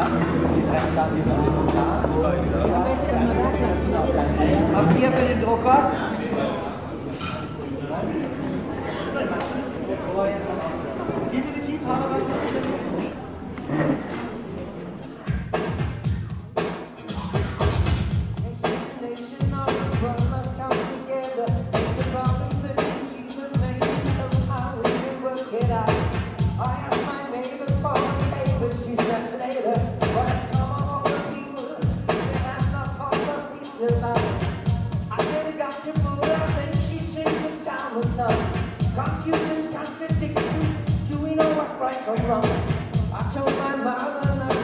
Papier für den Drucker. Definitiv haben wir was. Confusion, contradiction, do we know what right from wrong? I told my mother not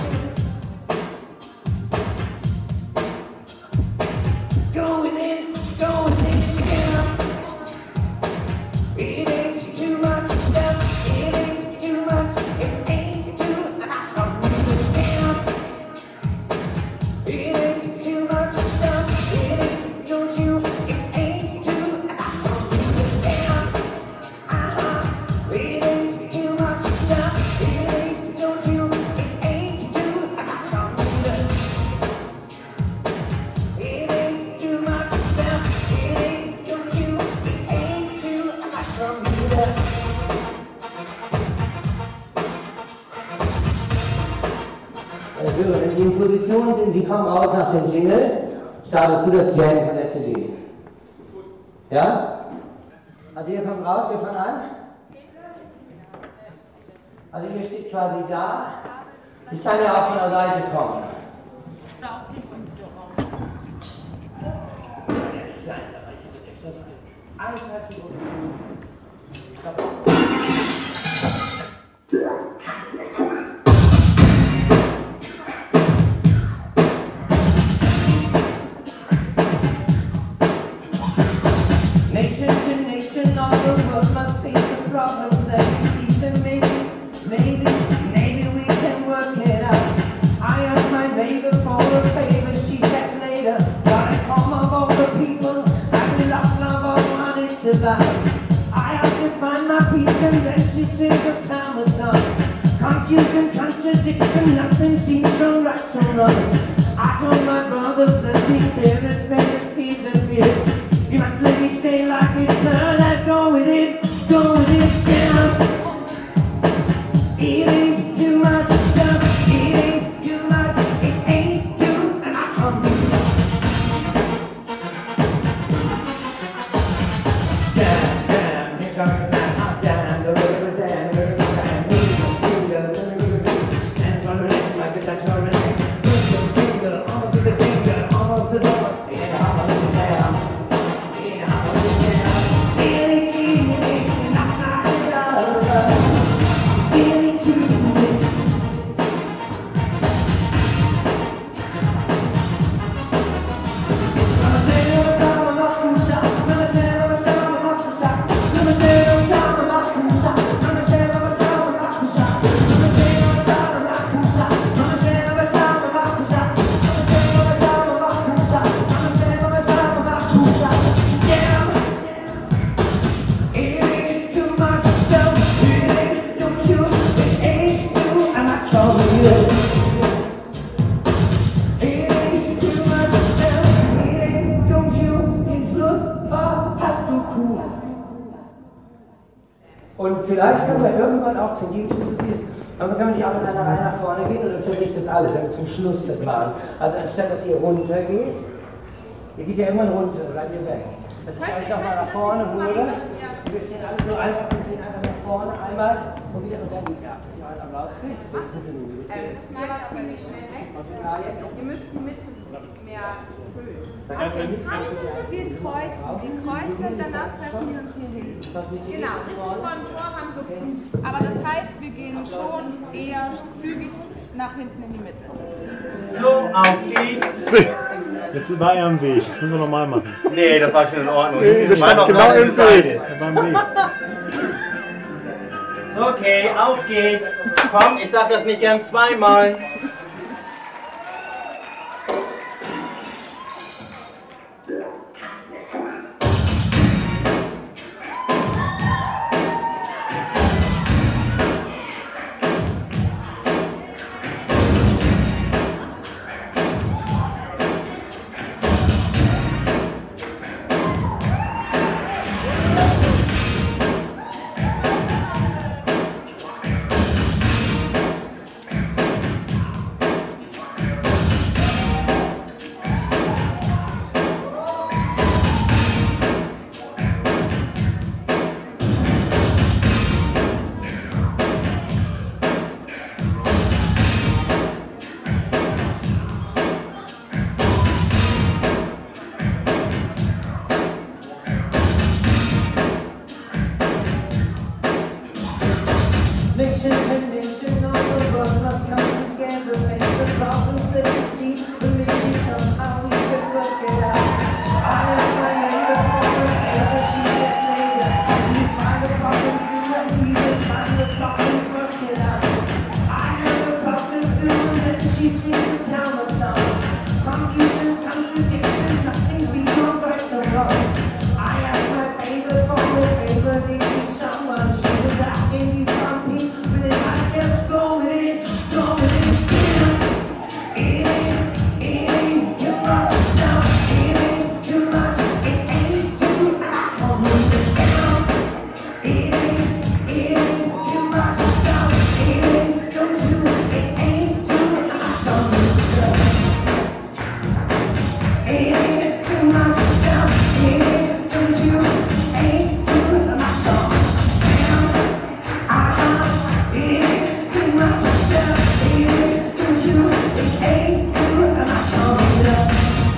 to go within, yeah. It ain't too much stuff, it ain't too much, it ain't too much of me, yeah. It ain't too much stuff, it ain't, don't you, it ain't too much of me, yeah. It ain't too much stuff, it ain't, don't you, it ain't too much of me. It ain't too much stuff, it ain't, don't you, it ain't too much of me. Wenn die in Position sind, die kommen raus nach dem Jingle, startest du das Jam von der CD. Ja? Also ihr kommt raus, wir fangen an. Also ihr steht quasi da. Ich kann ja auch von der Seite kommen. Nation to nation, all the world must face the problems that we see them maybe we can work it out. I asked my neighbor for a favor, she said later, what is home of all the people that we lost love of what it's about. I have to find my peace and then she sings a time of time. Confusion, contradiction, nothing seems so right, so wrong. I told my brothers that we fear it, fears and fear. You must live each day like it's now, let's go with it, yeah. It ain't too much stuff, it ain't too much, it ain't too much of me. Damn, damn, here comes the man, hot damn, the river damn, the river damn, and run release like a Dutch or jingle, almost to the jingle, almost to the door, yeah, hallelujah, yeah. Und vielleicht können wir irgendwann auch zum aber können wir nicht auch in einer Reihe nach vorne gehen und dann verricht das alles, wenn wir zum Schluss das machen. Also anstatt dass ihr runtergeht, ihr geht ja irgendwann runter, dann seid ihr weg. Dass ich euch nochmal nach vorne hole. Wir stehen alle so einfach und gehen einfach nach vorne einmal und wieder und dann geht ja. Dass ihr einen Applaus kriegt. Das war ziemlich schnell weg. Ihr müsst die Mitte mehr füllen. Wir kreuzen und danach treffen wir uns hier hin. Genau, richtig von Vorhang so. Aber das heißt, wir gehen schon eher zügig nach hinten in die Mitte. So, auf geht's. Jetzt war er am Weg, das müssen wir nochmal machen. Nee, das war schon in Ordnung. Nee, das war genau im Weg. Er war am Weg. So, okay, auf geht's. Komm, ich sag das nicht gern zweimal. never succeed, but maybe somehow we can work it out. I asked my neighbor for a favor, she said later. We find the problems, do what we will find the problems, work it out. I have the problems do, and then she sings the town song. Confusions, contradictions, nothing's beyond right or wrong. I asked my favor for a favor, did she someone? She was asking me from me, but then I said, go with it, go with it. It ain't too much, no, it ain't too much, it ain't too much for me to down. It ain't too much, no, it ain't too much for me to down. It ain't too much, no, it ain't too much for me to down. It ain't too much, no, it ain't too much, it ain't too much for me to down.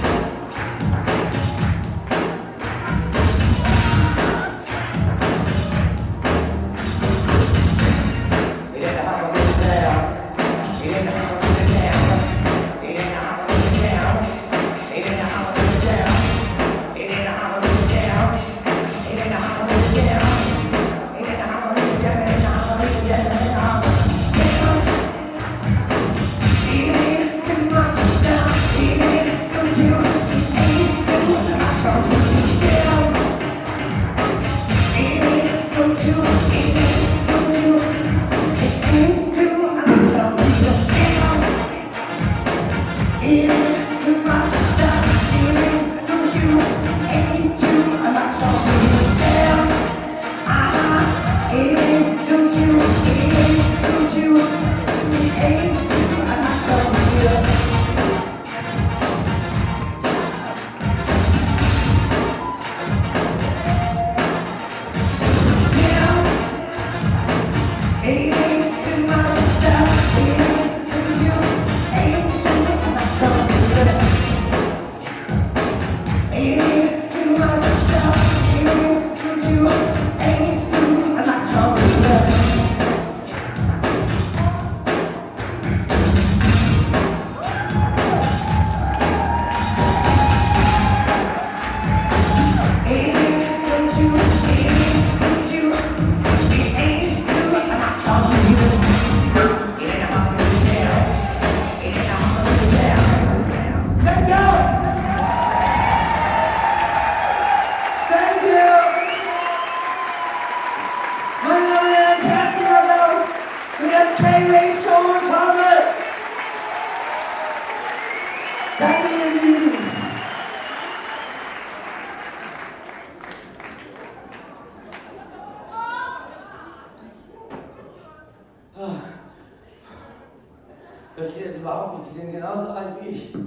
Ich verstehe das überhaupt nicht, sie sind genauso alt wie ich. Ist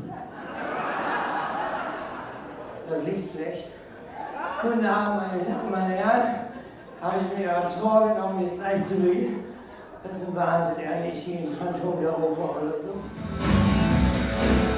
das Licht schlecht? Guten Abend, meine Damen, meine Herren. Habe ich mir was vorgenommen, jetzt gleich zu Beginn. Das ist ein Wahnsinn, ehrlich, ich gehe ins Phantom der Oper oder so.